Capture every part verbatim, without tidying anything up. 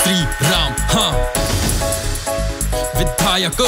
श्री राम। हाँ विधायक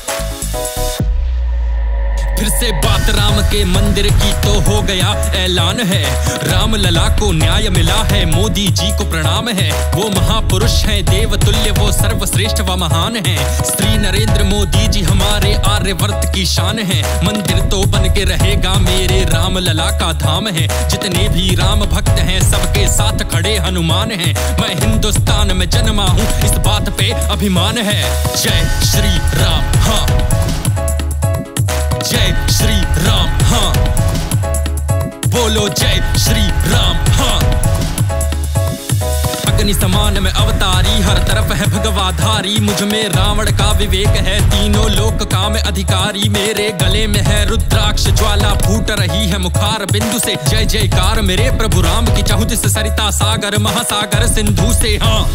फिर से बात राम के मंदिर की तो हो गया ऐलान है। राम लला को न्याय मिला है, मोदी जी को प्रणाम है। वो महापुरुष हैं देवतुल्य, वो सर्वश्रेष्ठ व महान हैं। श्री नरेंद्र मोदी जी हमारे आर्यवर्त की शान है। मंदिर तो बन के रहेगा, मेरे राम लला का धाम है। जितने भी राम भक्त हैं सबके साथ खड़े हनुमान हैं। मैं हिंदुस्तान में जन्मा हूँ, इस बात पे अभिमान है। जय श्री राम। हाँ जय श्री राम। हाँ बोलो जय श्री राम। हाँ अग्नि समान में अवतारी, हर तरफ है भगवाधारी। मुझ में रावण का विवेक है, तीनों लोक का मैं अधिकारी। मेरे गले में है रुद्राक्ष ज्वाला, फूट रही है मुखार बिंदु से। जय जयकार मेरे प्रभु राम की, चहुदिस से सरिता सागर महासागर सिंधु से। हाँ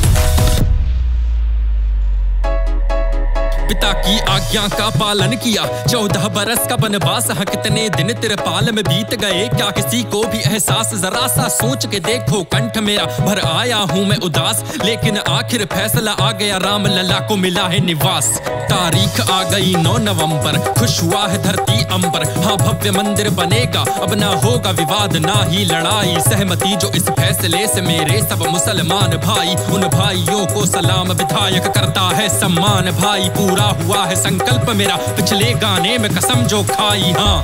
पिता की आज्ञा का पालन किया, चौदह बरस का वनवास। हाँ कितने दिन तिरपाल में बीत गए, क्या किसी को भी एहसास? जरा सा सोच के देखो, कंठ मेरा भर आया हूँ मैं उदास। लेकिन आखिर फैसला आ गया, राम लला को मिला है निवास। तारीख आ गई नौ नवंबर, खुश हुआ है धरती अंबर। हाँ भव्य मंदिर बनेगा, अब ना होगा विवाद ना ही लड़ाई। सहमति जो इस फैसले से मेरे सब मुसलमान भाई, उन भाइयों को सलाम। विधायक करता है सम्मान भाई, पूरा हुआ है संकल्प मेरा, पिछले गाने में कसम जो खाई। हाँ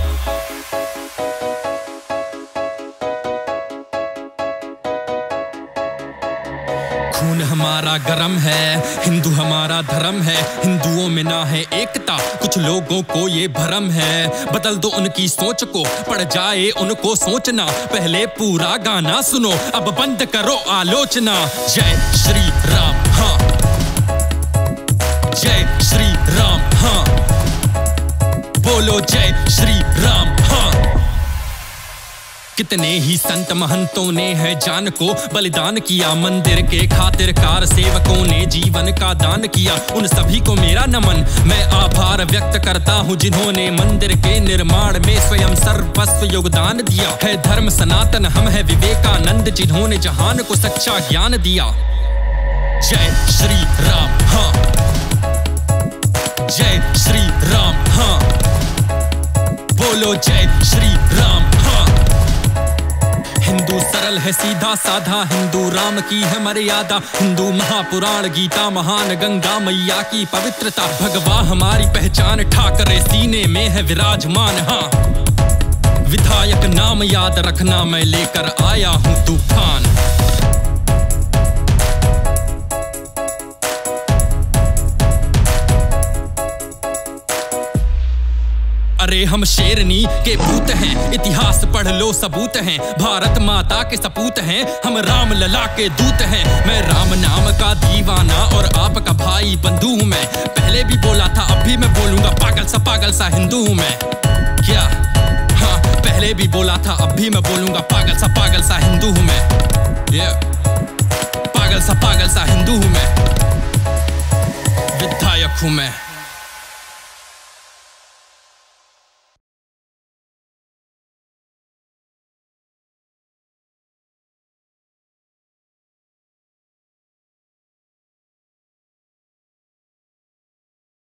खून हमारा गरम है, हिंदू हमारा धर्म है। हिंदुओं में ना है एकता, कुछ लोगों को ये भरम है। बदल दो उनकी सोच को, पड़ जाए उनको सोचना। पहले पूरा गाना सुनो, अब बंद करो आलोचना। जय श्री राम। हाँ जय श्री राम। हाँ बोलो जय श्री राम। हाँ कितने ही संत महंतों ने है जान को बलिदान किया। मंदिर के खातिर कार सेवकों ने जीवन का दान किया। उन सभी को मेरा नमन, मैं आभार व्यक्त करता हूँ जिन्होंने मंदिर के निर्माण में स्वयं सर्वस्व योगदान दिया है। धर्म सनातन हम है विवेकानंद, जिन्होंने जहान को सच्चा ज्ञान दिया। जय श्री राम। हाँ जय श्री राम। हाँ बोलो जय श्री राम। हाँ हिंदू सरल है सीधा साधा, हिंदू राम की है मर्यादा। हिंदू महापुराण गीता महान, गंगा मैया की पवित्रता। भगवा हमारी पहचान, ठाकरे सीने में है विराजमान। हाँ विधायक नाम याद रखना, मैं लेकर आया हूँ तूफान। अरे हम शेरनी के पूत हैं, इतिहास पढ़ लो सबूत हैं। भारत माता के सपूत हैं, हम राम लला के दूत हैं। मैं राम नाम का दीवाना और आपका भाई बंधु हूँ मैं। पहले भी बोला था अब भी मैं बोलूंगा, पागल सा पागल सा हिंदू हूँ मैं। क्या? हाँ पहले भी बोला था अब भी मैं बोलूंगा, पागल सा पागल सा हिंदू हूँ मैं। yeah. पागल सा पागल सा हिंदू हूँ मैं, विधायक हूँ मैं।